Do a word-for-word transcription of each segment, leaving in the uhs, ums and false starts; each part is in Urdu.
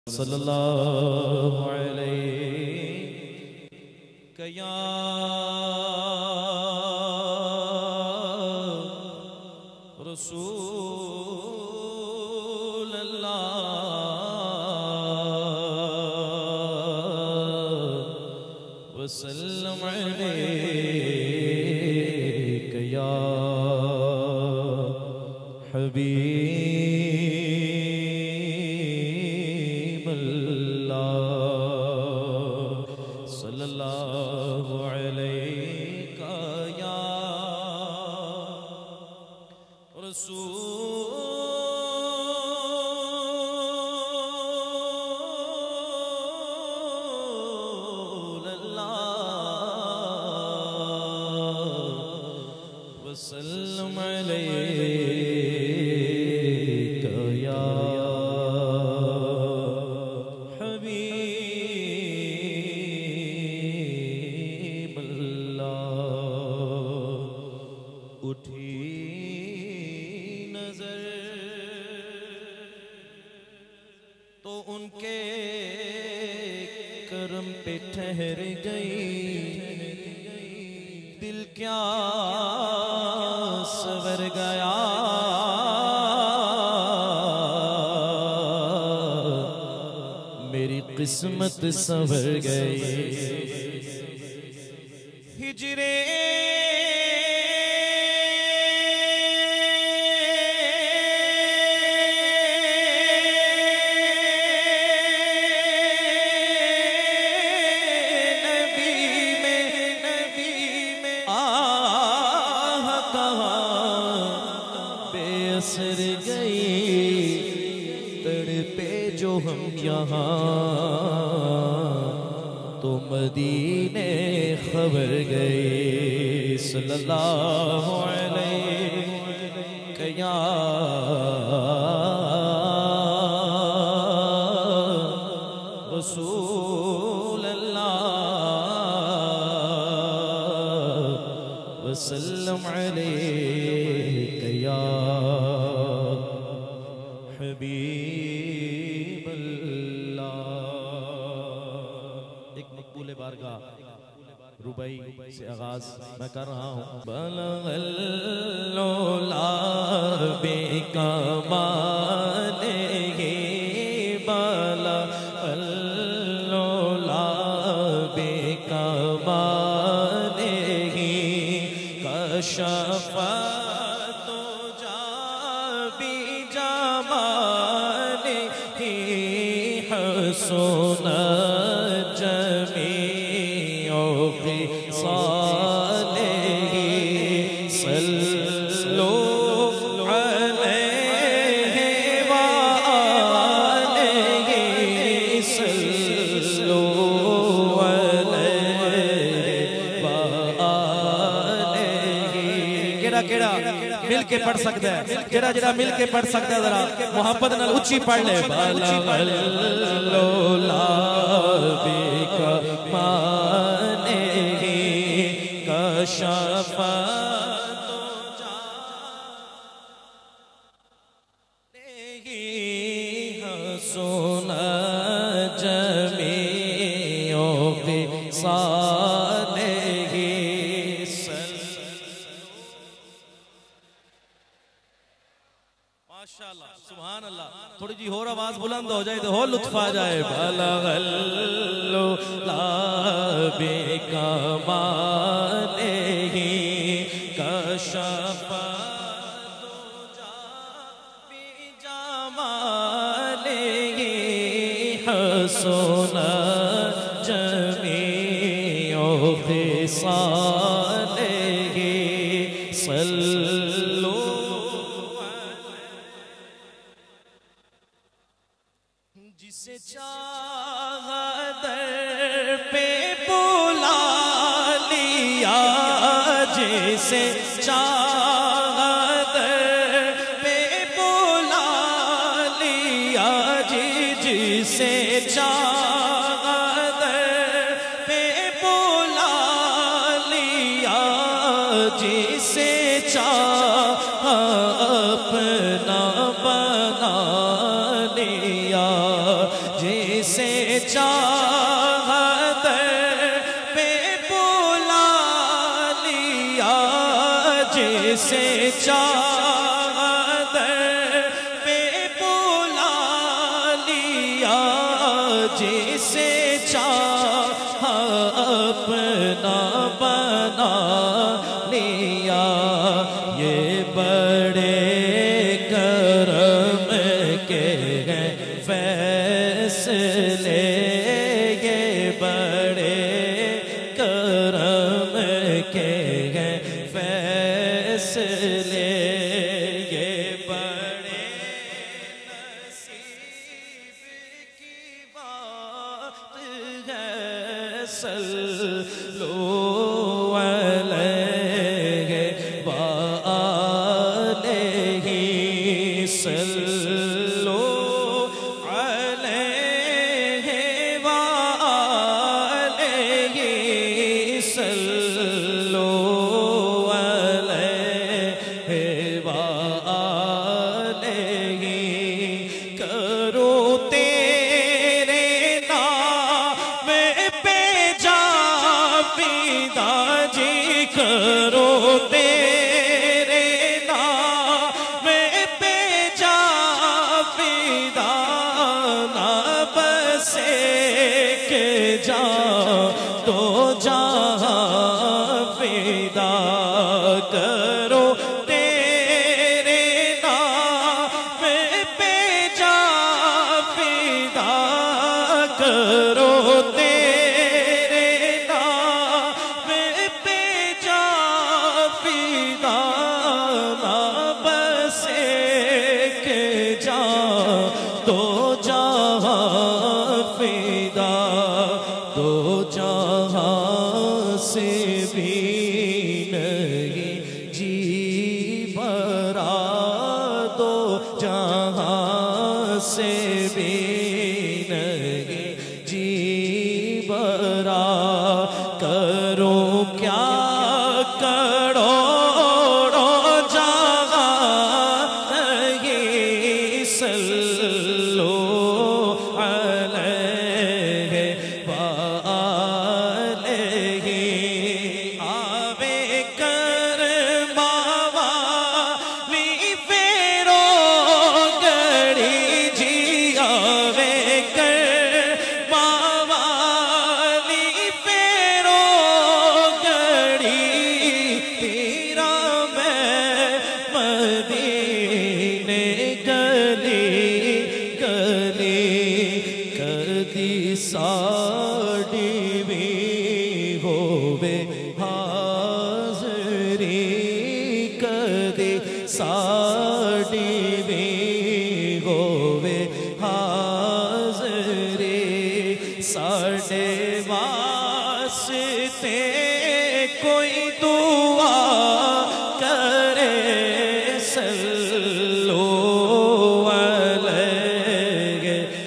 صلی اللہ علیہ یا رسول اللہ وسلم علیک یا حبیب اللہ صلی اللہ علیہ یا رسول اللہ وسلم علیک یا حبیب اللہ اٹھی نظر تو ان کے کرم پہ ٹھہر گئی دل کیا سور گیا میری قسمت سنور گئی ہجرے تڑپے جو ہم یہاں تو مدینے خبر گئی صلی اللہ علیہ یا رسول اللہ وسلم علیہ یا حبیب اللہ ایک مقبول بارگاہ ربائی سے آغاز میں کر رہا ہوں بلغ اللولا بکمالہ بلغ اللولا بکمالہ کشف حسن جمیع خصالہ صلو علیہ وآلہ صلو علیہ وآلہ کیڑا کیڑا مل کے پڑھ سکتا ہے جڑا جڑا مل کے پڑھ سکتا ہے ذرا محبت نال اچھی پڑھ لے بلغ اللولا بکمالہ کشف حسن جمیع خصالہ ماشاءاللہ سبحان اللہ تھوڑی جی اور آواز بلند ہو جائے تو ہو لطف آ جائے بلغ اللولا بکمالہ کشف بجمالہ حسن جمیع خصالہ صلو جسے چاہا در پہ بلا لیا جسے چاہا در پہ بلا لیا جی جسے چاہا در پہ بلا لیا جسے چاہا اپنا بنا لیا جی جسے چاہت پہ بلا لیا جسے چاہت پہ بلا لیا جسے چاہ اپنا بنا لیا یہ بڑے کرم کے ہیں فیصلے یہ بڑے کرم کے ہیں فیصلے یہ بڑے نصیب کی بات ہے صلو علیہ وآلہ صلو علیہ وآلہ صلو علیہ وآلہ کرو تیرے نام پہ جا فدا جی کرو تیرے نام پہ جا فدا نہ بس ایک جا تو جہاں فدا کرو تیرے نام پہ جا فدا کرو تیرے نام پہ جا فدا نہ بس ایک جا تو جہاں فدا دو جہاں سے بھی نہیں جی بھرا دو جہاں سے بھی نہیں جی بھرا کرو کیا کروڑوں جہاں نہیں صلو علیہ وآلہ آوے کرما والی فیرو گڑی جی آوے کرما والی فیرو گڑی تیرا میں مدینے گلی گلی کدی ساڑی بھی ہووے حاضری کدی ساڑی بھی ہووے حاضری ساڑے واسطے کوئی دعا کرے صلو علیہ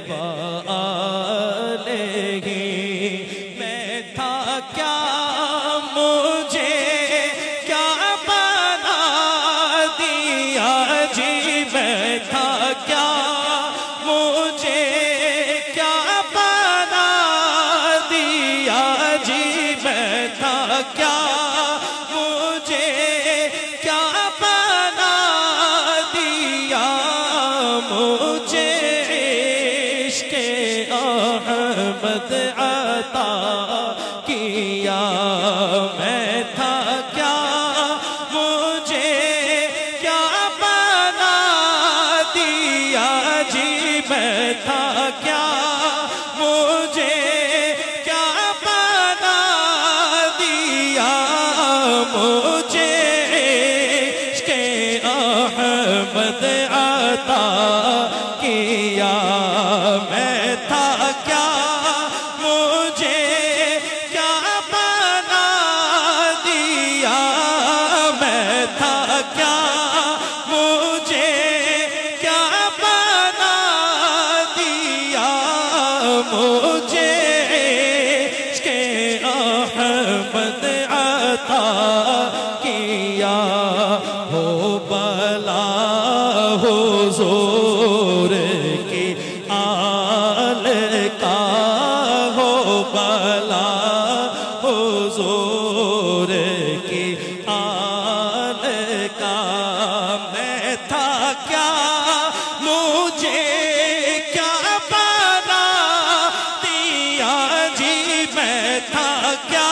وآلہ میں تھا کیا مجھے کیا بنا دیا جی میں تھا کیا مجھے کیا بنا دیا جی میں تھا کیا مجھے کیا بنا دیا مجھے عشق احمد عطا کیا میں تھا کیا مجھے کیا بنا دیا جی میں تھا کیا مجھے کیا بنا دیا مجھے عشق احمد عطا کیا میں تھا کیا مجھے کیا بنا دیا میں تھا کیا مجھے کیا بنا دیا مجھے عشق احمد عطا کیا ہو بلا حضور کی آل بلا حضور کی آن کا میں تھا کیا مجھے کیا بنا دیا جی میں تھا کیا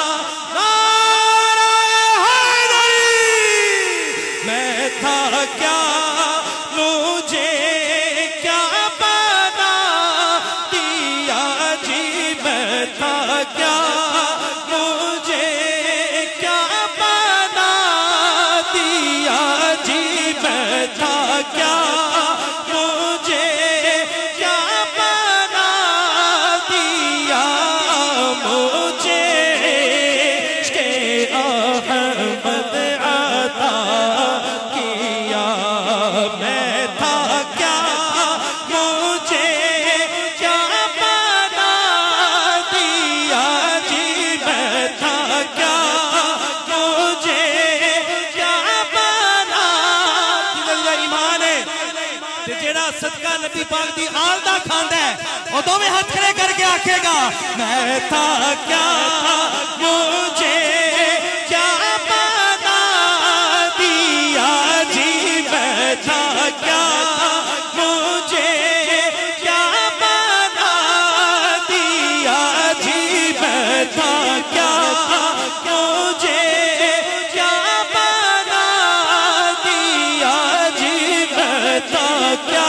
نعرہ حیدری میں تھا کیا مجھے کیا بنا دیا جی میں تھا کیا مجھے کیا بنا دیا جی میں تھا کیا مجھے کیا بنا دیا مجھے عشق احمد عطا کیا میں تھا کیا مجھے کیا بنا دیا جی میں تھا کیا مجھے کیا بنا دل ایمان ہے تے جیڑا صدقہ نبی پاک دی آل دا کھاندا ہے او دوویں ہاتھ کھڑے کر کے آکھے گا میں تھا کیا مجھے کیا بنا دیا جی میں تھا کیا مجھے کیا بنا دیا جی میں تھا کیا مجھے کیا بنا دیا جی میں تھا کیا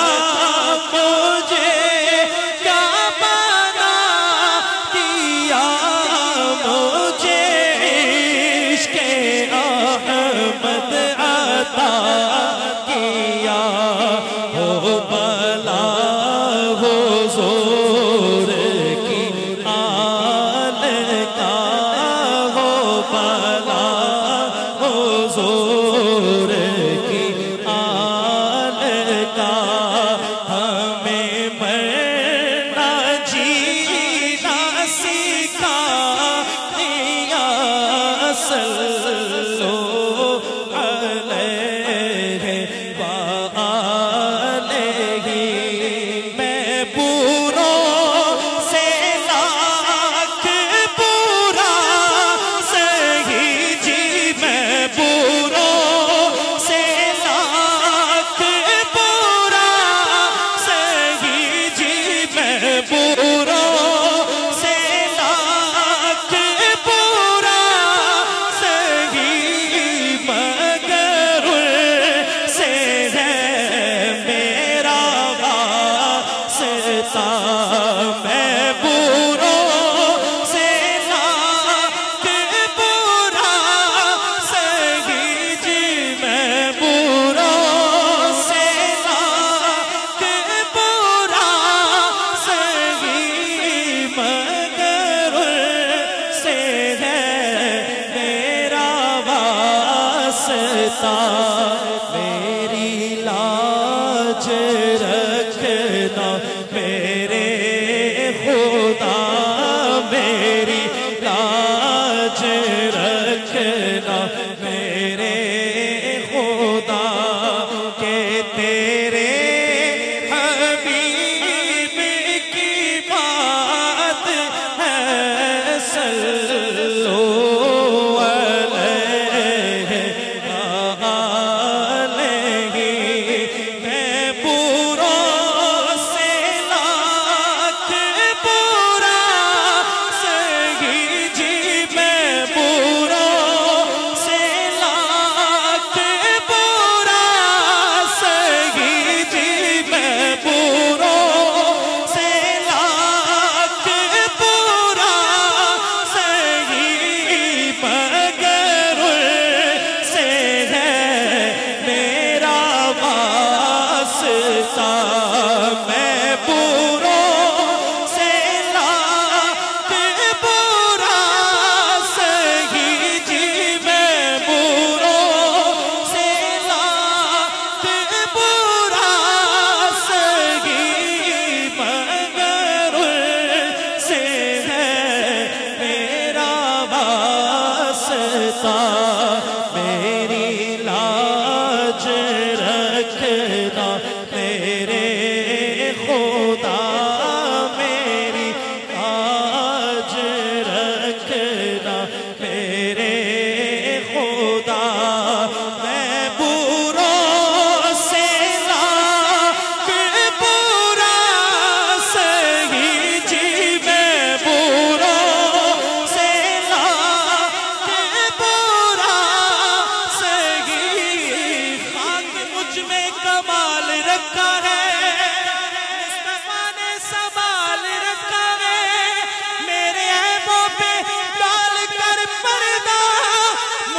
مجھے کیا بنا دیا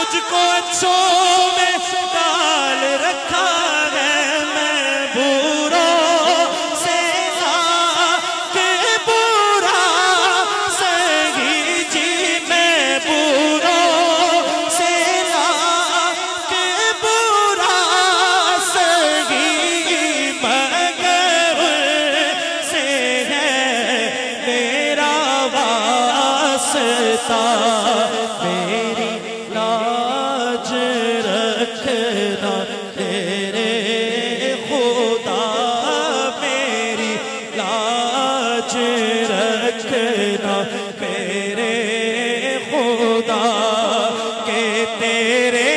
تجھ کو اچھوں میں ڈال رکھا ہے میں بروں سے کہ برا سہی جی میں بروں سے کہ برا سہی مگر سے ہے میرا واسطہ میری لاج رکھنا تیرے خدا میری لاج رکھنا میرے خدا کہ تیرے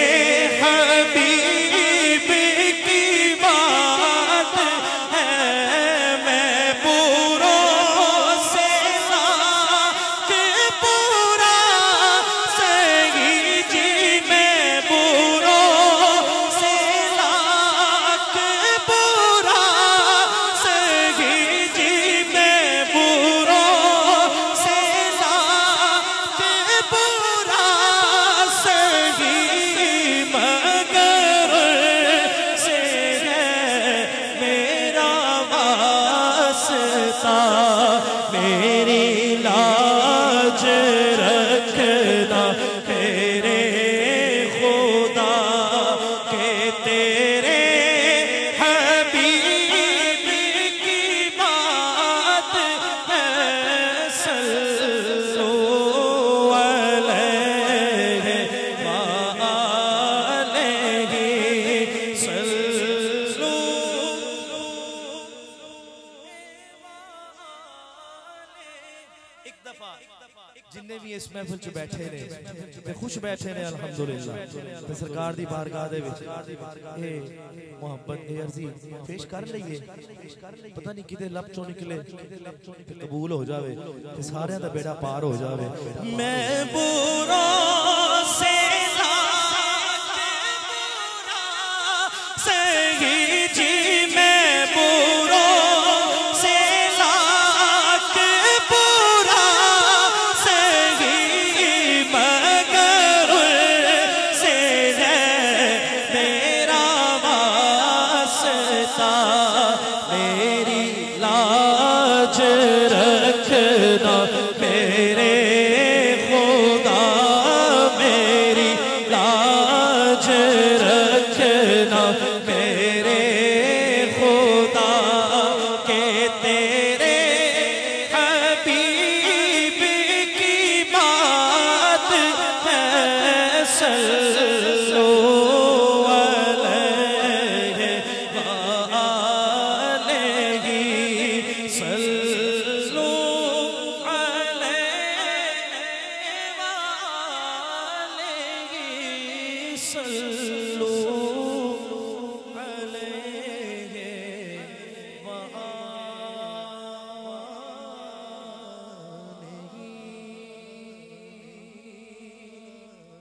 حبیب کی بات ہے میں بروں سے کہ برا سہی جی میں بروں سے کہ برا سہی جی میں بروں سے کہ برا سہی مگر سے ہے میرا واسطہ میری لاج رکھنا میرے خدا کہ تیرے حبیب کی بات ہے صلو علیہ وآلہ صلو ایک دفعہ جننے بھی اس محفل چ بیٹھے نے تے خوش بیٹھے نے الحمدللہ تے سرکار دی بارگاہ دے وچ اے محبت اے عرضی پیش کر لئیے پتہ نہیں کدے لب چوں نکلے تے قبول ہو جاوے تے سارے دا بیڑا پار ہو جاوے میں بروں سے سہی جی میں بروں سے کہ برا سہی مگر سے ہے میرا واسطہ میری لاج